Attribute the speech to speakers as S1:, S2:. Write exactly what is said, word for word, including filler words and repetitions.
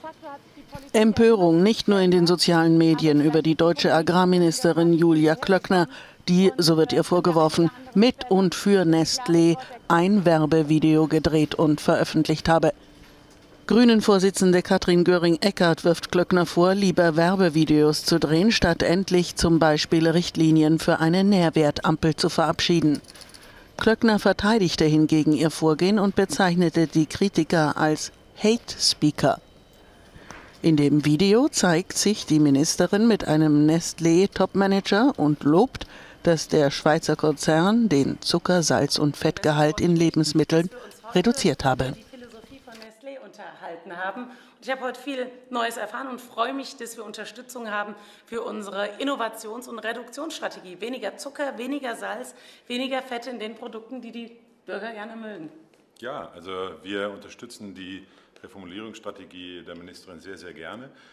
S1: Empörung nicht nur in den sozialen Medien über die deutsche Agrarministerin Julia Klöckner, die, so wird ihr vorgeworfen, mit und für Nestlé ein Werbevideo gedreht und veröffentlicht habe. Grünen-Vorsitzende Katrin Göring-Eckardt wirft Klöckner vor, lieber Werbevideos zu drehen, statt endlich zum Beispiel Richtlinien für eine Nährwertampel zu verabschieden. Klöckner verteidigte hingegen ihr Vorgehen und bezeichnete die Kritiker als Hate Speaker. In dem Video zeigt sich die Ministerin mit einem Nestlé-Topmanager und lobt, dass der Schweizer Konzern den Zucker-, Salz- und Fettgehalt in Lebensmitteln reduziert habe.
S2: Haben. Ich habe heute viel Neues erfahren und freue mich, dass wir Unterstützung haben für unsere Innovations- und Reduktionsstrategie. Weniger Zucker, weniger Salz, weniger Fette in den Produkten, die die Bürger gerne mögen.
S3: Ja, also wir unterstützen die Reformulierungsstrategie der Ministerin sehr, sehr gerne.